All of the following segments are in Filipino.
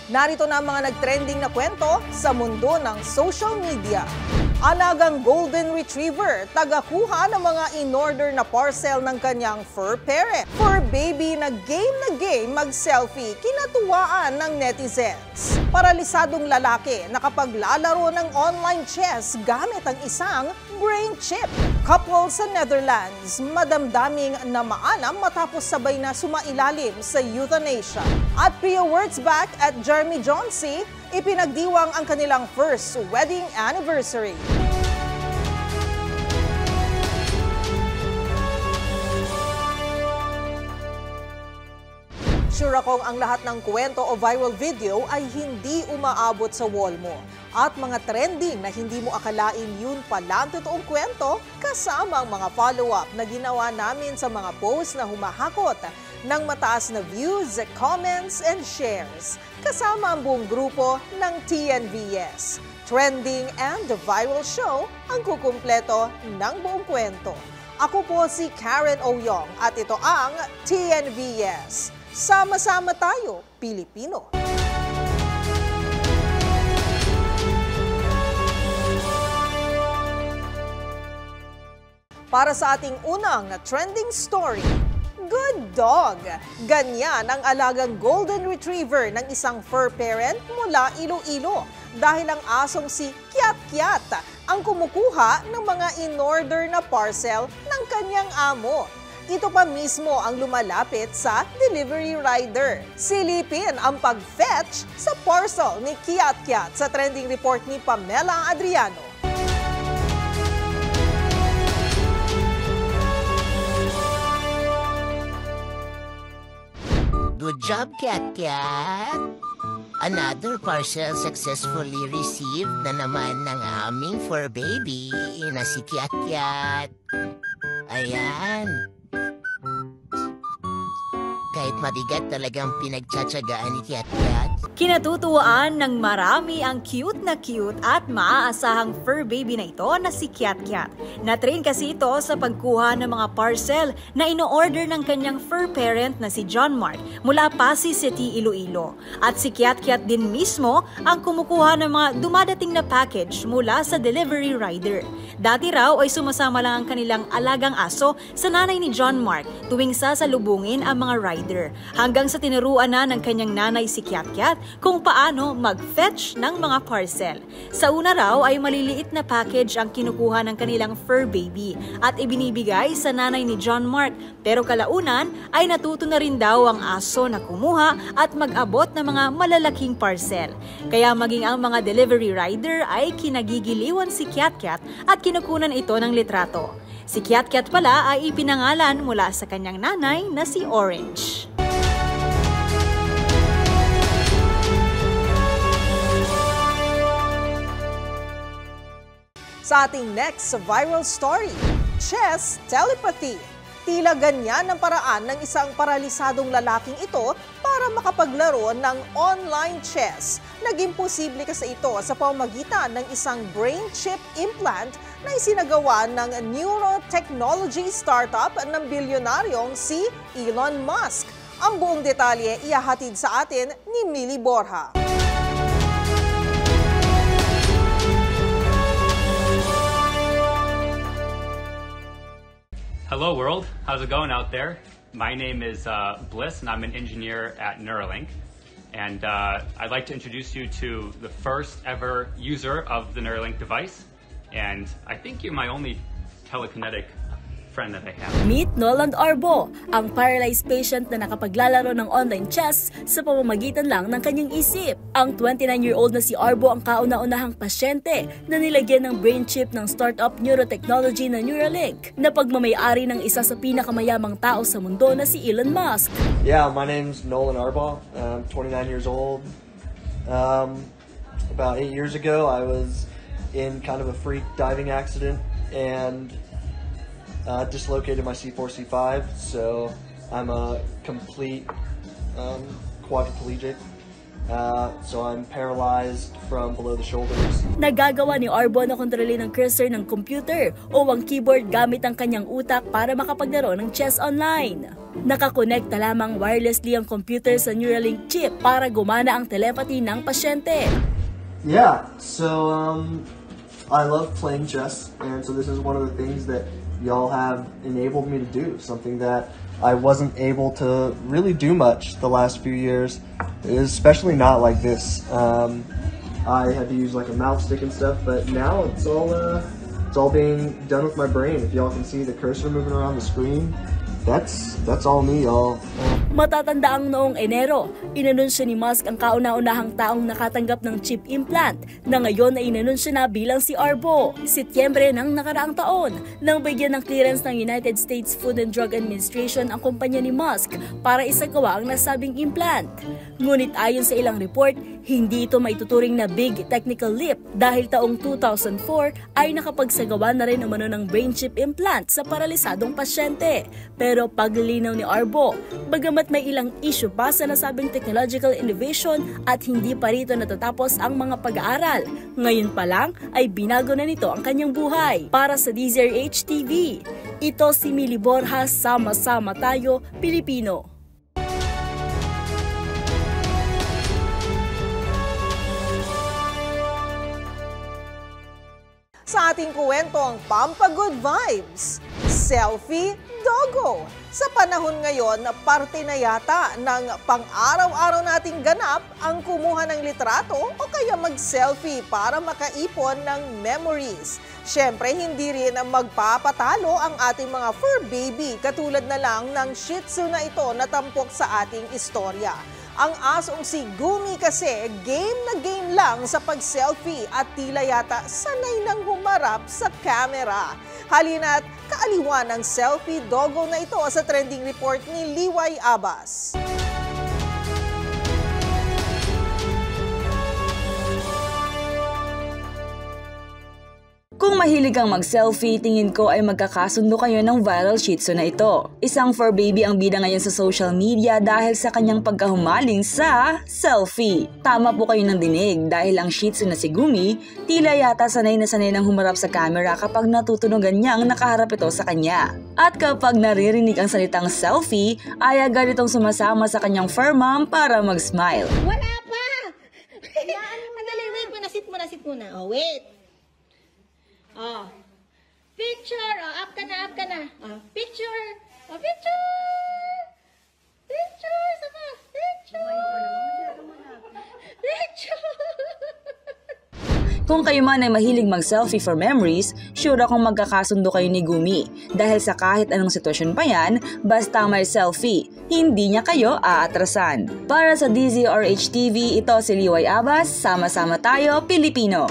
Narito na ang mga nagtrending na kwento sa mundo ng social media. Alagang Golden Retriever, tagakuha ng mga in-order na parcel ng kanyang fur parent. Fur baby na game mag-selfie, kinatuwaan ng netizens. Paralisadong lalaki nakapaglalaro ng online chess gamit ang isang brain chip. Couple sa Netherlands, madamdaming na maalam matapos sabay na sumailalim sa euthanasia. At Pia Wurtzbach at Jeremy Johnson, ipinagdiwang ang kanilang first wedding anniversary. Sure akong ang lahat ng kwento o viral video ay hindi umaabot sa wall mo. At mga trending na hindi mo akalain yun pala ang totoong kwento, kasama ang mga follow-up na ginawa namin sa mga posts na humahakot ng mataas na views, comments, and shares. Kasama ang buong grupo ng TNVS. Trending and the viral show ang kukumpleto ng buong kwento. Ako po si Karen Oyong at ito ang TNVS. Sama-sama tayo, Pilipino. Para sa ating unang trending story, good dog. Ganyan ang alagang Golden Retriever ng isang fur parent mula Iloilo dahil ang asong si Kiat Kiat ang kumukuha ng mga in-order na parcel ng kanyang amo. Ito pa mismo ang lumalapit sa delivery rider. Silipin ang pag-fetch sa parcel ni Kiat Kiat sa trending report ni Pamela Adriano. Good job, Kiat Kiat! Another parcel successfully received na naman ng aming fur baby na si Kiat Kiat. Ayan. Kahit mabigat talagang pinagtsatsagaan ni Kiat Kiat. Kinatutuwaan ng marami ang cute at maaasahang fur baby na ito na si Kiat Kiat. Na-train kasi ito sa pagkuha ng mga parcel na ino-order ng kanyang fur parent na si John Mark mula Pasig City, Iloilo. At si Kiat Kiat din mismo ang kumukuha ng mga dumadating na package mula sa delivery rider. Dati raw ay sumasama lang ang kanilang alagang aso sa nanay ni John Mark tuwing sasalubungin ang mga rider. Hanggang sa tinuruan na ng kanyang nanay si Kiat Kiat kung paano mag-fetch ng mga parcel. Sa una raw ay maliliit na package ang kinukuha ng kanilang fur baby at ibinibigay sa nanay ni John Mark. Pero kalaunan ay natuto na rin daw ang aso na kumuha at mag-abot ng mga malalaking parcel. Kaya maging ang mga delivery rider ay kinagigiliwan si Kiat Kiat at kinukunan ito ng litrato. Si Kiat Kiat pala ay ipinangalan mula sa kanyang nanay na si Orange. Sa ating next viral story, chess telepathy. Tila ganyan ang paraan ng isang paralisadong lalaking ito para makapaglaro ng online chess. Naging posible kasi ito sa pamamagitan ng isang brain chip implant na isinagawa ng neurotechnology startup ng bilyonaryong si Elon Musk. Ang buong detalye ihahatid sa atin ni Millie Borja. Hello world, how's it going out there? My name is Bliss and I'm an engineer at Neuralink. And I'd like to introduce you to the first ever user of the Neuralink device. And I think you're my only telekinetic friend that I have. Meet Nolan Arbo, ang paralyzed patient na nakapaglalaro ng online chess sa pamamagitan lang ng kanyang isip. Ang 29-year-old na si Arbo ang kauna-unahang pasyente na nilagyan ng brain chip ng startup neurotechnology na Neuralink, na pagmamayari ng isa sa pinakamayamang tao sa mundo na si Elon Musk. Yeah, my name's Nolan Arbo. I'm 29 years old. About 8 years ago, I was in kind of a freak diving accident and dislocated my C4, C5, so I'm a complete quadriplegic. So I'm paralyzed from below the shoulders. Nagagawa ni Arbo na kontrolin ang cursor ng computer o ang keyboard gamit ang kanyang utak para makapaglaro ng chess online. Nakakonekta lamang wirelessly ang computer sa Neuralink chip para gumana ang telepathy ng pasyente. Yeah, so I love playing chess, and so this is one of the things that y'all have enabled me to do, something that I wasn't able to really do much the last few years, especially not like this. I had to use like a mouse stick and stuff, but now it's all being done with my brain. If y'all can see the cursor moving around the screen, that's all me, y'all. Matatandaang noong Enero, inanunsyo ni Musk ang kauna-unahang taong nakatanggap ng chip implant na ngayon ay inanunsyo na bilang si Arbo. Setyembre ng nakaraang taon, nang bigyan ng clearance ng United States Food and Drug Administration ang kumpanya ni Musk para isagawa ang nasabing implant. Ngunit ayon sa ilang report, hindi ito maituturing na big technical leap dahil taong 2004 ay nakapagsagawa na rin umano ng brain chip implant sa paralisadong pasyente. Pero paglilinaw ni Arbo, bagamat may ilang issue pa sa nasabing technological innovation at hindi pa rito natatapos ang mga pag-aaral, ngayon pa lang ay binago na nito ang kanyang buhay. Para sa DZRH TV, ito si Mili Borja, Sama-sama Tayo, Pilipino. Sa ating kwentong Pampagood Vibes, Selfie Doggo. Sa panahon ngayon, parte na yata ng pang-araw-araw nating ganap ang kumuha ng litrato o kaya mag-selfie para makaipon ng memories. Siyempre, hindi rin magpapatalo ang ating mga fur baby katulad na lang ng Shih Tzu na ito na tampok sa ating istorya. Ang asong si Gumi kasi game na game lang sa pag-selfie at tila yata sanay nang humarap sa camera. Halina't kaaliwan ng selfie doggo na ito sa trending report ni Liway Abbas. Kung mahilig kang mag-selfie, tingin ko ay magkakasundo kayo ng viral Shih Tzu na ito. Isang fur baby ang bida ngayon sa social media dahil sa kanyang pagkahumaling sa selfie. Tama po kayo ng dinig dahil ang Shih Tzu na si Gumi, tila yata sanay na sanay nang humarap sa camera kapag natutunogan niyang nakaharap ito sa kanya. At kapag naririnig ang salitang selfie, ay agad itong sumasama sa kanyang fur mom para mag-smile. Wala pa! Andali, wait. Manasit muna. Oh, wait. Oh. Picture. Oh, up ka na. Oh, picture. Oh, picture. Picture. Sama. Picture. Kung kayo man ay mahilig mag-selfie for memories, sure akong magkakasundo kayo ni Gumi. Dahil sa kahit anong sitwasyon pa yan, basta may selfie, hindi niya kayo aatrasan. Para sa DZRH TV, ito si Liway Abbas, Sama-sama Tayo, Pilipino.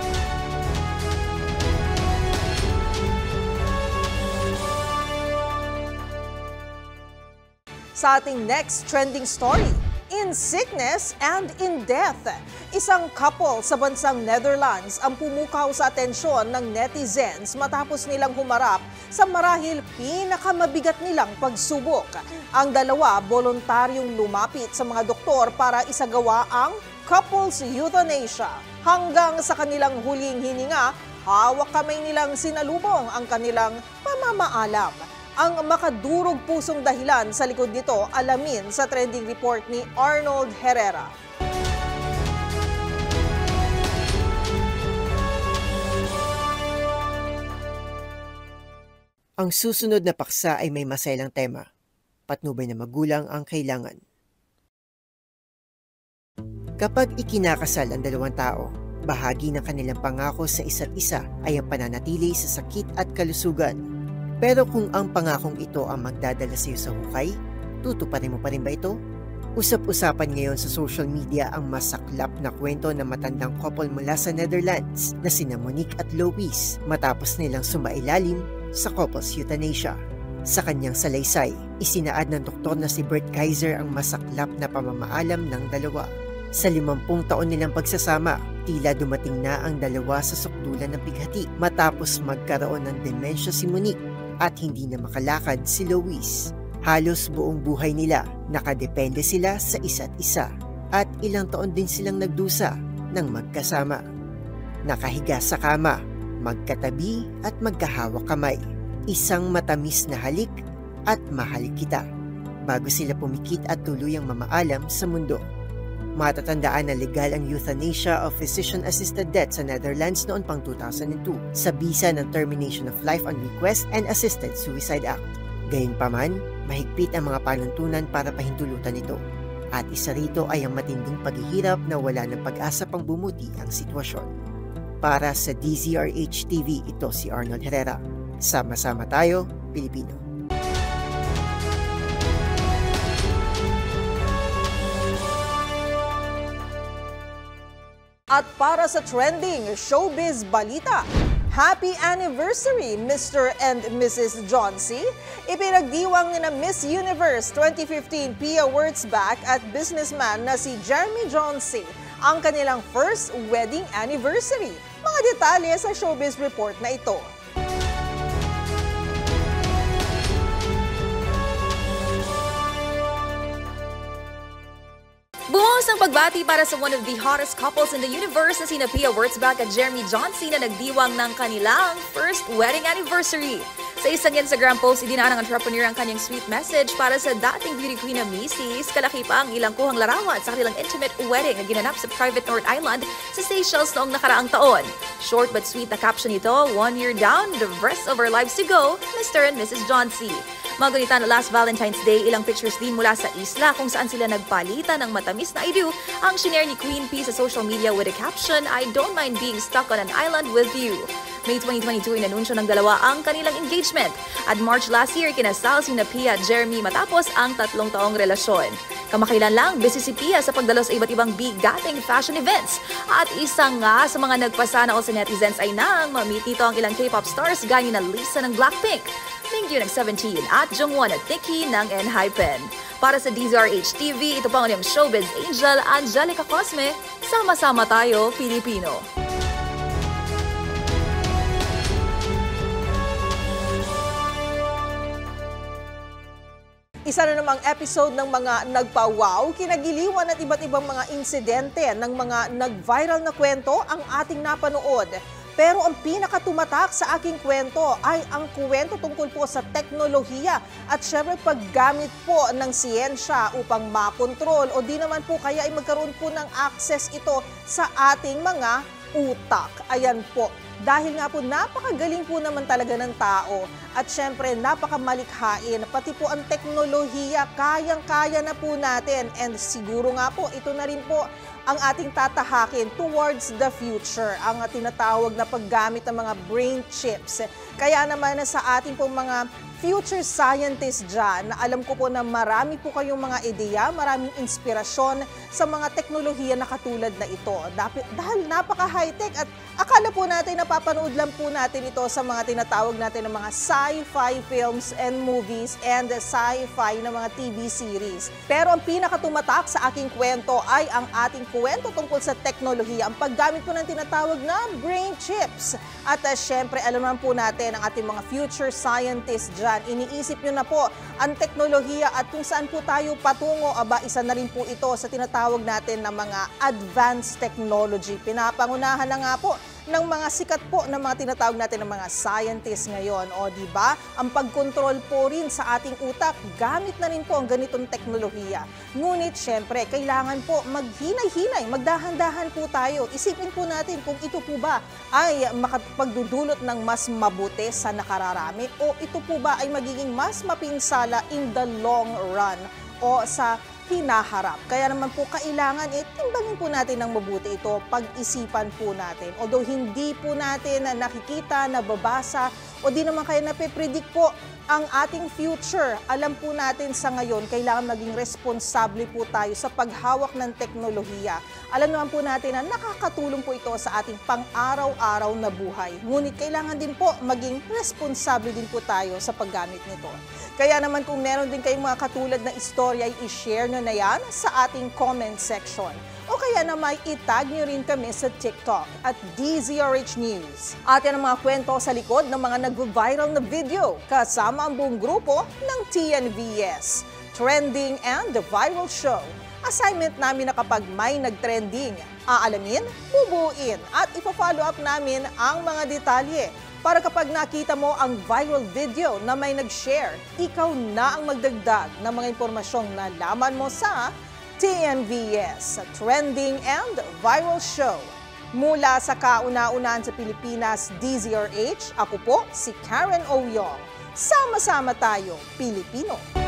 Sa ating next trending story, in sickness and in death. Isang couple sa bansang Netherlands ang pumukaw sa atensyon ng netizens matapos nilang humarap sa marahil pinakamabigat nilang pagsubok. Ang dalawa voluntaryong lumapit sa mga doktor para isagawa ang couples euthanasia. Hanggang sa kanilang huling hininga, hawak kamay nilang sinalubong ang kanilang pamamaalam. Ang makadurog pusong dahilan sa likod nito alamin sa trending report ni Arnold Herrera. Ang susunod na paksa ay may masayang tema. Patnubay na magulang ang kailangan. Kapag ikinakasal ang dalawang tao, bahagi ng kanilang pangako sa isa't isa ay ang pananatili sa sakit at kalusugan. Pero kung ang pangakong ito ang magdadala sa iyo sa hukay, tutuparin mo pa rin ba ito? Usap-usapan ngayon sa social media ang masaklap na kwento ng matandang couple mula sa Netherlands na sina Monique at Louise matapos nilang sumailalim sa couples euthanasia. Sa kanyang salaysay, isinaad ng doktor na si Bert Kaiser ang masaklap na pamamaalam ng dalawa. Sa 50 taon nilang pagsasama, tila dumating na ang dalawa sa sukdulan ng bighati matapos magkaroon ng demensya si Monique at hindi na makalakad si Louise. Halos buong buhay nila, nakadepende sila sa isa't isa. at ilang taon din silang nagdusa ng magkasama. Nakahiga sa kama, magkatabi at magkahawak kamay. Isang matamis na halik at mahal kita bago sila pumikit at tuluyang mamaalam sa mundo. Matatandaan na legal ang euthanasia o physician-assisted death sa Netherlands noon pang 2002 sa bisa ng Termination of Life on Request and Assisted Suicide Act. Gayunpaman, mahigpit ang mga panuntunan para pahintulutan ito. At isa rito ay ang matinding paghihirap na wala ng pag-asa pang bumuti ang sitwasyon. Para sa DZRH TV, ito si Arnold Herrera. Sama-sama tayo, Pilipino. At para sa trending showbiz balita, Happy anniversary, Mr. and Mrs. John C. Ipinagdiwang ni na Miss Universe 2015 Pia Wurtzbach at businessman na si Jeremy John C. ang kanilang first wedding anniversary. Mga detalye sa showbiz report na ito. Buhos ang pagbati para sa one of the hottest couples in the universe na sina Pia Wurtzbach at Jeremy John C. na nagdiwang ng kanilang first wedding anniversary. Sa isang Instagram post, idinaan ng entrepreneur ang kanyang sweet message para sa dating beauty queen na Macy's. Kalaki pa ang ilang kuhang larawan sa kanilang intimate wedding na ginanap sa private North Island sa Seychelles noong nakaraang taon. Short but sweet na caption ito, 1 year down, the rest of our lives to go, Mr. and Mrs. John C. Magunita na last Valentine's Day, ilang pictures din mula sa isla kung saan sila nagpalitan ng matamis na I do ang shinare ni Queen P sa social media with a caption, I don't mind being stuck on an island with you. May 2022 inanunsyo ng dalawa ang kanilang engagement. At March last year, kinasal sina Pia at Jeremy matapos ang 3 taong relasyon. Kamakailan lang, busy si Pia sa pagdalo sa iba't ibang bigating fashion events. At isa nga sa mga nagpasana o sa netizens ay nang ma-meet nito ang ilang K-pop stars gaya na Lisa ng Blackpink, Mingyu ng 17 at Jungwon at Nicki ng ENHYPEN. Para sa DZRH TV, ito pa ang iyong showbiz angel, Angelica Cosme. Sama-sama tayo, Pilipino. Isa na namang episode ng mga nagpa-wow, kinagiliwan at iba't ibang mga insidente ng mga nag-viral na kwento ang ating napanood. Pero ang pinakatumatak sa aking kwento ay ang kwento tungkol po sa teknolohiya at syempre paggamit po ng siyensya upang makontrol o di naman po kaya ay magkaroon po ng access ito sa ating mga utak. Ayan po. Dahil nga po napakagaling po naman talaga ng tao at syempre napakamalikhain, pati po ang teknolohiya kayang-kaya na po natin and siguro nga po ito na rin po ang ating tatahakin towards the future, ang tinatawag na paggamit ng mga brain chips. Kaya naman sa ating pong mga future scientists dyan, na alam ko po na marami po kayong mga ideya, maraming inspirasyon sa mga teknolohiya na katulad na ito. Dahil napaka-high-tech at akala po natin napapanood lang po natin ito sa mga tinatawag natin ng mga sci-fi films and movies and sci-fi na mga TV series. Pero ang pinakatumatak sa aking kwento ay ang ating kwento tungkol sa teknolohiya, ang paggamit po ng tinatawag na brain chips. At syempre, alam naman po natin ang ating mga future scientists dyan. Iniisip nyo na po ang teknolohiya at kung saan po tayo patungo, isa na rin po ito sa tinatawag natin na mga advanced technology. Pinapangunahan na nga po ng mga sikat po ng mga tinatawag natin ng mga scientists ngayon. O di ba? Ang pagkontrol po rin sa ating utak, gamit na rin po ang ganitong teknolohiya. Ngunit syempre, kailangan po maghinay-hinay, magdahan-dahan po tayo. Isipin po natin kung ito po ba ay makapagdudulot ng mas mabuti sa nakararami o ito po ba ay magiging mas mapinsala in the long run o sa hinaharap. Kaya naman po kailangan timbangin po natin ng mabuti ito, pag-isipan po natin. Although hindi po natin nakikita, nababasa, o di naman kaya napipredict po ang ating future. Alam po natin sa ngayon, kailangan maging responsable po tayo sa paghawak ng teknolohiya. Alam naman po natin na nakakatulong po ito sa ating pang-araw-araw na buhay. Ngunit kailangan din po maging responsable din po tayo sa paggamit nito. Kaya naman kung meron din kayong mga katulad na istorya, i-share nyo na yan sa ating comment section. O kaya naman itag nyo rin kami sa TikTok at DZRH News. At yan ang mga kwento sa likod ng mga nag-viral na video kasama ang buong grupo ng TNVS, Trending and The Viral Show. Assignment namin na kapag may nag-trending, aalamin, bubuin at ipo-follow up namin ang mga detalye para kapag nakita mo ang viral video na may nag-share, ikaw na ang magdagdag ng mga impormasyong nalaman mo sa TNVS, Trending and Viral Show. Mula sa kauna-unahan sa Pilipinas, DZRH, ako po si Karen Oyong. Sama-sama tayo, Pilipino.